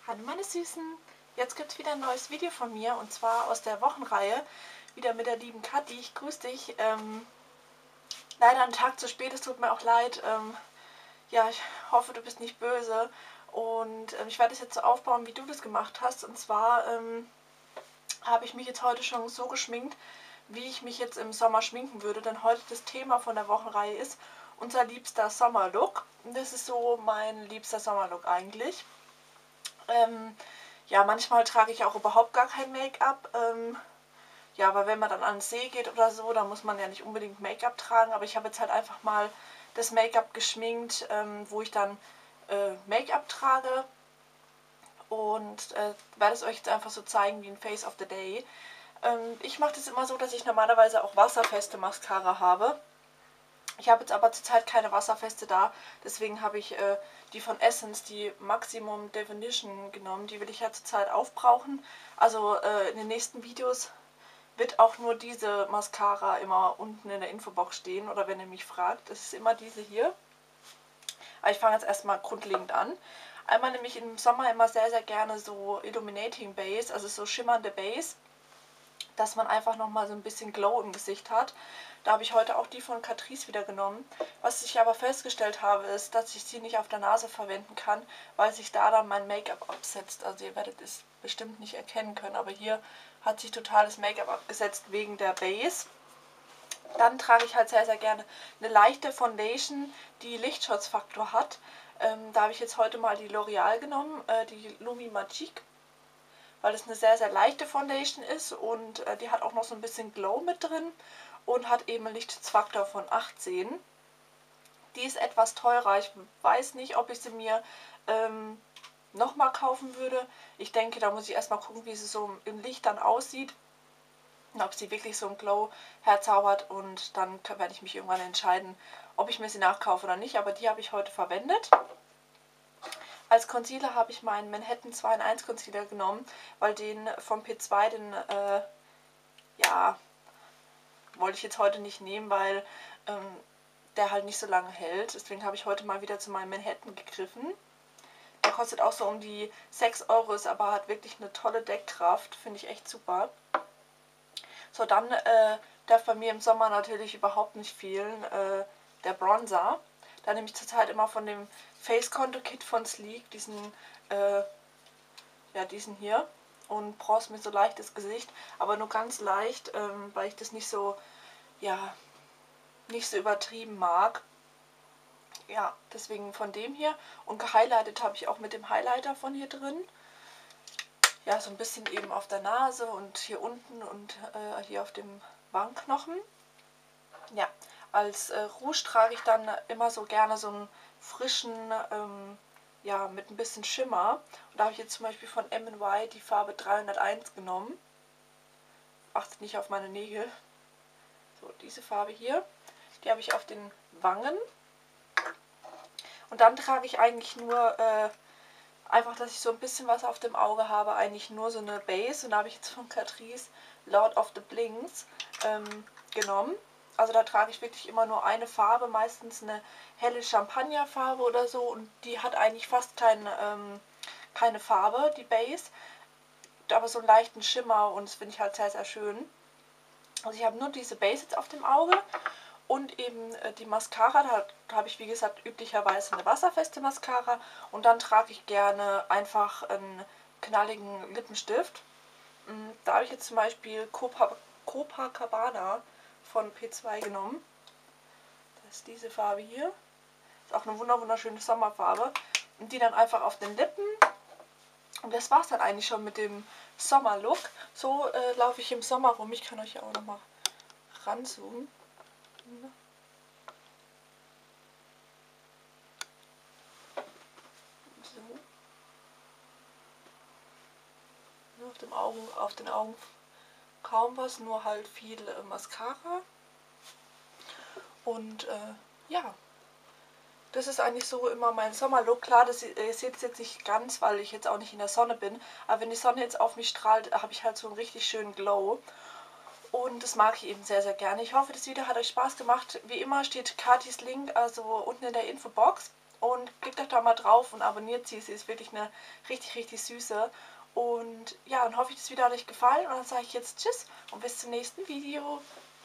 Hallo meine Süßen, jetzt gibt es wieder ein neues Video von mir und zwar aus der Wochenreihe, wieder mit der lieben Kathi. Ich grüße dich. Leider einen Tag zu spät, es tut mir auch leid. Ja, ich hoffe, du bist nicht böse und ich werde es jetzt so aufbauen, wie du das gemacht hast. Und zwar habe ich mich jetzt heute schon so geschminkt, wie ich mich jetzt im Sommer schminken würde, denn heute das Thema von der Wochenreihe ist unser liebster Sommerlook. Und das ist so mein liebster Sommerlook eigentlich. Ja, manchmal trage ich auch überhaupt gar kein Make-up. Ja, weil wenn man dann an den See geht oder so, dann muss man ja nicht unbedingt Make-up tragen. Aber ich habe jetzt halt einfach mal das Make-up geschminkt, wo ich dann Make-up trage. Und werde es euch jetzt einfach so zeigen wie ein Face of the Day. Ich mache das immer so, dass ich normalerweise auch wasserfeste Mascara habe. Ich habe jetzt aber zurzeit keine wasserfeste da, deswegen habe ich die von Essence, die Maximum Definition genommen. Die will ich ja zurzeit aufbrauchen. Also in den nächsten Videos wird auch nur diese Mascara immer unten in der Infobox stehen. Oder wenn ihr mich fragt, das ist immer diese hier. Aber ich fange jetzt erstmal grundlegend an. Einmal nehme ich im Sommer immer sehr, sehr gerne so Illuminating Base, also so schimmernde Base, dass man einfach nochmal so ein bisschen Glow im Gesicht hat. Da habe ich heute auch die von Catrice wieder genommen. Was ich aber festgestellt habe, ist, dass ich sie nicht auf der Nase verwenden kann, weil sich da dann mein Make-up absetzt. Also ihr werdet es bestimmt nicht erkennen können, aber hier hat sich total das Make-up abgesetzt wegen der Base. Dann trage ich halt sehr, sehr gerne eine leichte Foundation, die Lichtschutzfaktor hat. Da habe ich jetzt heute mal die L'Oreal genommen, die Lumi Magique, weil es eine sehr, sehr leichte Foundation ist und die hat auch noch so ein bisschen Glow mit drin und hat eben einen Lichtschutzfaktor von 18. Die ist etwas teurer. Ich weiß nicht, ob ich sie mir nochmal kaufen würde. Ich denke, da muss ich erstmal gucken, wie sie so im Licht dann aussieht. Und ob sie wirklich so ein Glow herzaubert. Und dann werde ich mich irgendwann entscheiden, ob ich mir sie nachkaufe oder nicht. Aber die habe ich heute verwendet. Als Concealer habe ich meinen Manhattan 2 in 1 Concealer genommen, weil den vom P2, den, ja, wollte ich jetzt heute nicht nehmen, weil der halt nicht so lange hält. Deswegen habe ich heute mal wieder zu meinem Manhattan gegriffen. Der kostet auch so um die 6 Euro, ist aber hat wirklich eine tolle Deckkraft. Finde ich echt super. So, dann darf bei mir im Sommer natürlich überhaupt nicht fehlen der Bronzer. Da nehme ich zurzeit immer von dem Face Contour Kit von Sleek, diesen hier, und bronze mir so leicht das Gesicht, aber nur ganz leicht, weil ich das nicht so, ja, nicht so übertrieben mag. Ja, deswegen von dem hier. Und gehighlightet habe ich auch mit dem Highlighter von hier drin. Ja, so ein bisschen eben auf der Nase und hier unten und hier auf dem Wangenknochen. Ja, als Rouge trage ich dann immer so gerne so einen frischen, ja, mit ein bisschen Schimmer. Und da habe ich jetzt zum Beispiel von M&Y die Farbe 301 genommen. Achtet nicht auf meine Nägel. So, diese Farbe hier. Die habe ich auf den Wangen. Und dann trage ich eigentlich nur, einfach, dass ich so ein bisschen was auf dem Auge habe, eigentlich nur so eine Base. Und da habe ich jetzt von Catrice Lord of the Blinks genommen. Also da trage ich wirklich immer nur eine Farbe, meistens eine helle Champagnerfarbe oder so. Und die hat eigentlich fast keine Farbe, die Base. Aber so einen leichten Schimmer und das finde ich halt sehr, sehr schön. Also ich habe nur diese Base jetzt auf dem Auge. Und eben die Mascara, da habe ich wie gesagt üblicherweise eine wasserfeste Mascara. Und dann trage ich gerne einfach einen knalligen Lippenstift. Da habe ich jetzt zum Beispiel Copacabana von P2 genommen. Das ist diese Farbe hier. Ist auch eine wunderschöne Sommerfarbe. Und die dann einfach auf den Lippen. Und das war es dann eigentlich schon mit dem Sommerlook. So laufe ich im Sommer rum. Ich kann euch ja auch nochmal ranzoomen. So. Auf den Augen kaum was, nur halt viel Mascara. Und ja, das ist eigentlich so immer mein Sommerlook. Klar, ihr seht es jetzt nicht ganz, weil ich jetzt auch nicht in der Sonne bin. Aber wenn die Sonne jetzt auf mich strahlt, habe ich halt so einen richtig schönen Glow. Und das mag ich eben sehr, sehr gerne. Ich hoffe, das Video hat euch Spaß gemacht. Wie immer steht Kathis Link also unten in der Infobox. und klickt euch da mal drauf und abonniert sie. Sie ist wirklich eine richtig, richtig süße. Und ja, dann hoffe ich, das Video hat euch gefallen und dann sage ich jetzt Tschüss und bis zum nächsten Video.